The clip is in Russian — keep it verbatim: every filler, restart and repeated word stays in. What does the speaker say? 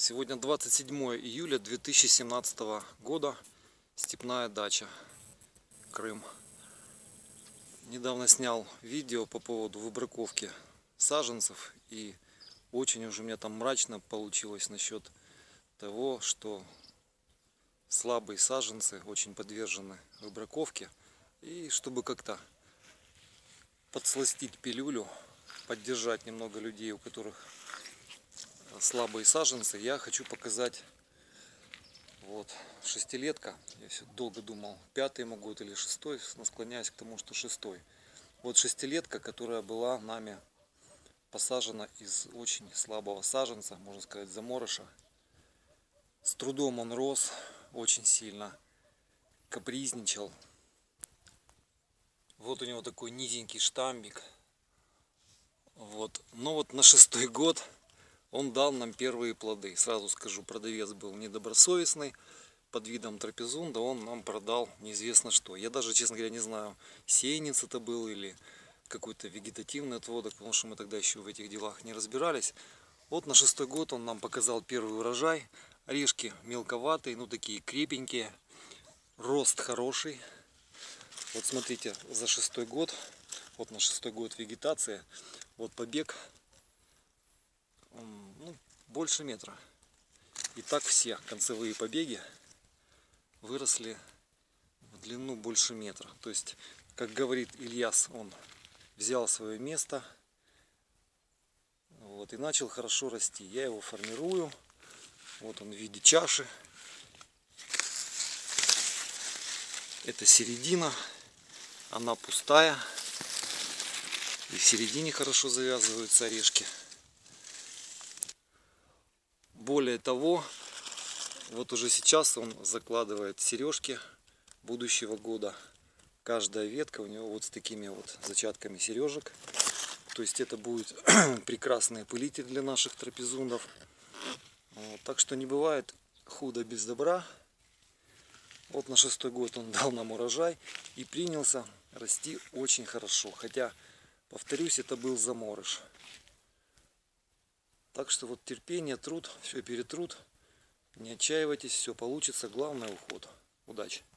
Сегодня двадцать седьмое июля две тысячи семнадцатого года. Степная дача, Крым. Недавно снял видео по поводу выбраковки саженцев. И очень уже у меня там мрачно получилось насчет того, что слабые саженцы очень подвержены выбраковке. И чтобы как-то подсластить пилюлю, поддержать немного людей, у которых слабые саженцы, я хочу показать вот шестилетка. Я все долго думал, пятый могу или шестой, но склоняюсь к тому, что шестой. Вот шестилетка, которая была нами посажена из очень слабого саженца, можно сказать, заморыша. С трудом он рос, очень сильно капризничал. Вот у него такой низенький штамбик. Вот. Но вот на шестой год он дал нам первые плоды. Сразу скажу, продавец был недобросовестный. Под видом трапезунда он нам продал неизвестно что. Я даже, честно говоря, не знаю, сеянец это был или какой-то вегетативный отводок, потому что мы тогда еще в этих делах не разбирались. Вот на шестой год он нам показал первый урожай. Орешки мелковатые, ну такие крепенькие. Рост хороший. Вот смотрите, за шестой год, вот на шестой год вегетация, вот побег, ну, больше метра. И так все концевые побеги выросли в длину больше метра. То есть, как говорит Ильяс, он взял свое место, вот, и начал хорошо расти. Я его формирую. Вот он в виде чаши. Это середина. Она пустая. И в середине хорошо завязываются орешки. Более того, вот уже сейчас он закладывает сережки будущего года. Каждая ветка у него вот с такими вот зачатками сережек. То есть это будет прекрасный пылитель для наших трапезундов. Вот, так что не бывает худо без добра. Вот на шестой год он дал нам урожай и принялся расти очень хорошо. Хотя, повторюсь, это был заморыш. Так что вот терпение, труд, все перетрут. Не отчаивайтесь, все получится. Главное — уход. Удачи!